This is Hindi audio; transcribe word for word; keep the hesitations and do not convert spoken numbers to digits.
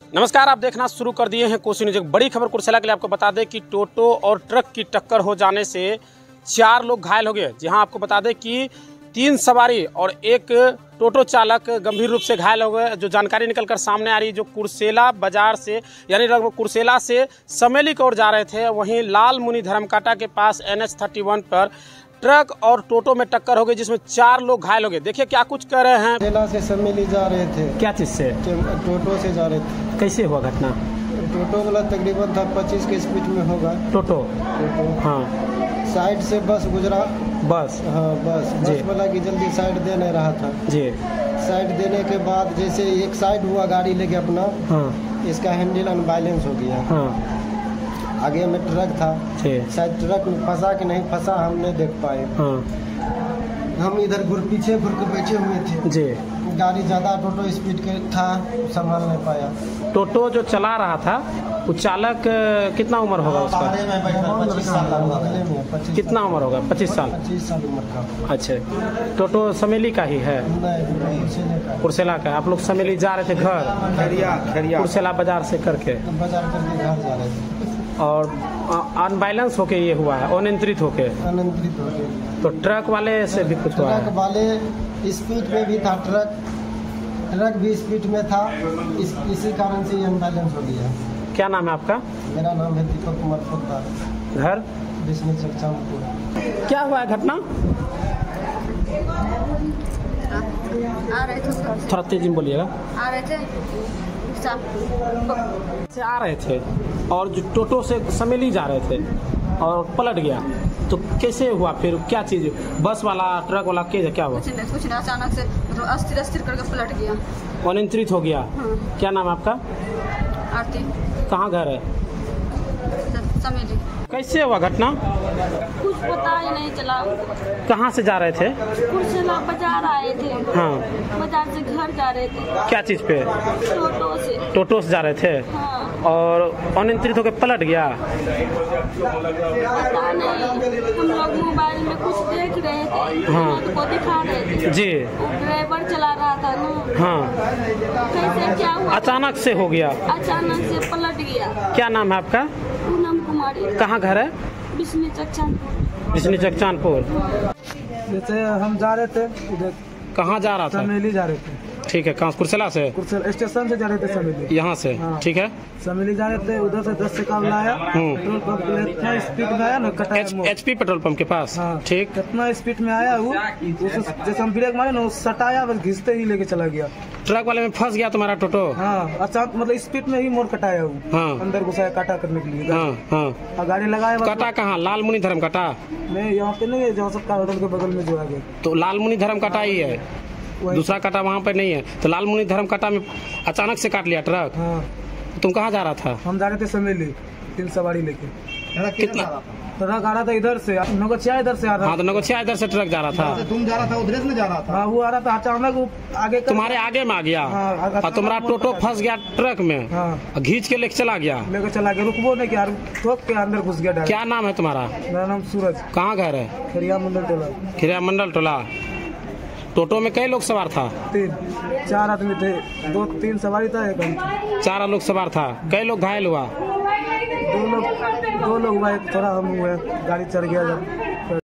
नमस्कार, आप देखना शुरू कर दिए हैं कोसी न्यूज। एक बड़ी खबर कुर्सेला के लिए आपको बता दें कि टोटो और ट्रक की टक्कर हो जाने से चार लोग घायल हो गए। जी हाँ, आपको बता दें कि तीन सवारी और एक टोटो चालक गंभीर रूप से घायल हो गए। जो जानकारी निकलकर सामने आ रही है, जो कुर्सेला बाजार से यानी कुर्सेला से समेली की ओर जा रहे थे, वहीं लाल मुनि धर्मकाटा के पास एन एच थर्टी वन पर ट्रक और टोटो में टक्कर हो गई, जिसमें चार लोग घायल हो गए। देखिए क्या कुछ कर रहे हैं। कुर्सेला से समेली जा रहे थे। क्या चीज़ से? टोटो से जा रहे थे। कैसे हुआ घटना? टोटो वाला तकरीबन था पच्चीस के स्पीड में होगा। टोटो टोटो हाँ, साइड से बस गुजरा। बस हाँ बस बस वाला की जल्दी साइड दे नहीं रहा था जी। साइड देने के बाद जैसे एक साइड हुआ गाड़ी लेके अपना, हाँ, इसका हैंडल अनबैलेंस हो गया। हाँ, आगे में ट्रक था, शायद ट्रक में फंसा कि नहीं फंसा हम नहीं देख पाए। हाँ, हम इधर घुर पीछे घुर के बैठे हुए थे जी। गाड़ी ज़्यादा टोटो स्पीड के था, संभाल नहीं पाया। टोटो जो चला रहा था वो चालक कितना उम्र होगा उसका? पच्चीस साल। कितना उम्र होगा? पच्चीस साल। पच्चीस साल उम्र का। अच्छा, टोटो समेली का ही है? कुर्सेला का। आप लोग समेली जा रहे थे घर? खरिया खरिया कुर्सेला बाजार से करके बाजार करके घर जा रहे थे और अनबैलेंस होके ये हुआ है, अनियंत्रित होके। अनियंत्रित होके तो ट्रक वाले से भी कुछ हुआ है? ट्रक वाले स्पीड में भी था, ट्रक ट्रक भी स्पीड में था, इस, इसी कारण से ये अनबैलेंस हो गया। क्या नाम है आपका? मेरा नाम है दीपक कुमार पोद्दार। घर? विष्णु चकचामपुर। क्या हुआ है घटना? आ रहे थे, थोड़ा तेजी में बोलिएगा। आ रहे थे से आ रहे थे और जो टोटो से समेली जा रहे थे और पलट गया, तो कैसे हुआ फिर? क्या चीज़, बस वाला ट्रक वाला क्या क्या हुआ? कुछ नहीं कुछ नहीं अचानक से मतलब अस्थिर अस्थिर करके पलट गया। अनियंत्रित हो गया। हाँ। क्या नाम है आपका? आरती। कहाँ घर है? समेली। कैसे हुआ घटना? कुछ पता ही नहीं चला। कहाँ से जा रहे थे? कुर्सेला बाजार आए थे। हाँ, बाजार से घर जा रहे थे। क्या चीज़ पे? टोटो से। टोटो से जा रहे थे। हाँ। और अनियंत्रित होकर पलट गया। पता नहीं, हम लोग मोबाइल में कुछ देख रहे थे। हाँ। को दिखा रहे थे जी। ड्राइवर चला रहा था ना। हाँ, कैसे क्या हुआ? अचानक से हो गया। अचानक से पलट गया। क्या नाम है आपका? पूनम कुमारी। कहाँ घर है? विष्णु चकचामपुर। विष्णु चकचानपुर। जैसे हम जा रहे थे उधर। कहाँ जा रहा था? समेली जा रहे थे। ठीक है, कहाँ? कुर्सेला से? कुर्सेला स्टेशन से जा रहे थे समेली। यहाँ से? हाँ। ठीक है। समेली जा रहे थे, उधर से दस से काम लाया। पेट्रोल पंप इतना स्पीड में आया ना, कटा एच पी पेट्रोल पंप के पास। हाँ। ठीक। कितना स्पीड में आया वो, जैसे हम ब्रेक मारे ना, वो सटाया, बस घिसते ही लेके चला गया। ट्रक वाले में फंस गया तुम्हारा टोटो? हाँ, अचानक मतलब स्पीड में ही मोड़ कटाया वो। हाँ। अंदर घुसाया काटा करने के लिए। हाँ हाँ। और गाड़ी लगाया। काटा कहाँ? लाल मुनि धर्म काटा? नहीं, यहाँ पे नहीं है, जहाँ सबका होटल के बगल में जो है। तो लाल मुनि धर्म काटा ही है, दूसरा काटा वहाँ पे नहीं है। तो लाल मुनि धर्म काटा में अचानक से काट लिया ट्रक। हाँ। तुम कहाँ जा रहा था? हम जा रहे थे समेली, तीन सवारी लेके। कितना ट्रक आ रहा था इधर से, नगोचिया इधर से आ रहा। हाँ, तो नगोचिया इधर से ट्रक जा रहा था। तुम जा रहा था उधर से जा रहा था। हाँ, वो आ रहा था, अचानक वो आगे कर... तुम्हारे आगे में आ गया। हाँ, और तुम्हारा टोटो फंस गया ट्रक में। हाँ। घींच के लेके चला गया। लेकर चला गया, रुकबो नहीं किया, ठोक के अंदर घुस गया। क्या नाम है तुम्हारा? मेरा नाम सूरज। कहाँ घर है? खरिया मंडल टोला। खिरिया मंडल टोला। टोटो में कई लोग सवार था? तीन चार आदमी थे, दो तीन सवारी था, एक हम। चार लोग सवार था। कई लोग घायल हुआ? दो लोग दो लोग हुआ, थोड़ा हम हुए, गाड़ी चढ़ गया जब।